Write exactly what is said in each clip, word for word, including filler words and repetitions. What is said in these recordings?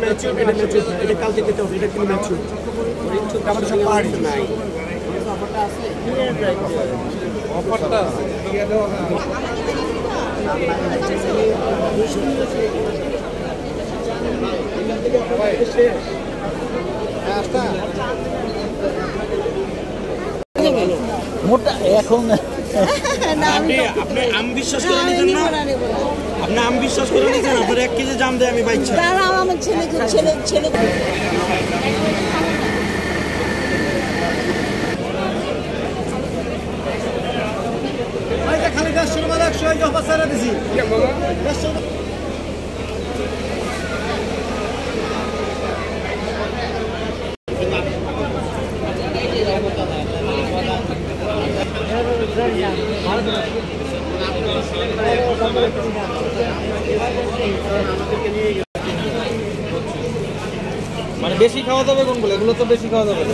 Mature, এটা mature, এটা কালকে দিতে হবে, এটা কিন্তু ম্যাচিউর। তারপরে সব পাহাড়ি নাই। অফারটা আছে মোটা এখন আপনি আপনি আম বিশ্বাস করে নিতেন না, আপনি আম বিশ্বাস করে নিতেন, আপনার এক কেজি জাম দেয় আমি বাইচ্ছি। দাঁড়াও আমার ছেলে ছেলে ছেলে খালি দশ টাকা মাল একশো অফার সারা দিছি। মানে বেশি খাওয়া যাবে কোনগুলো? এগুলো তো বেশি খাওয়া যাবে।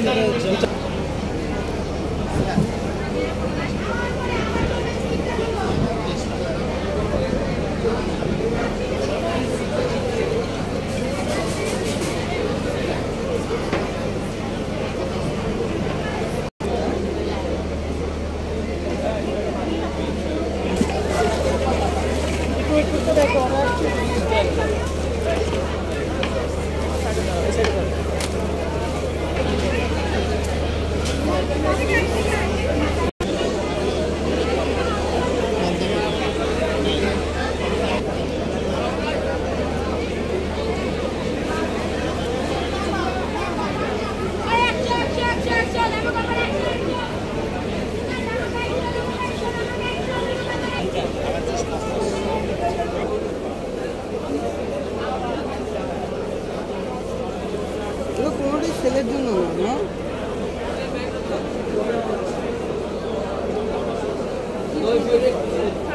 কোনোটাই ছেলের জন্য না, না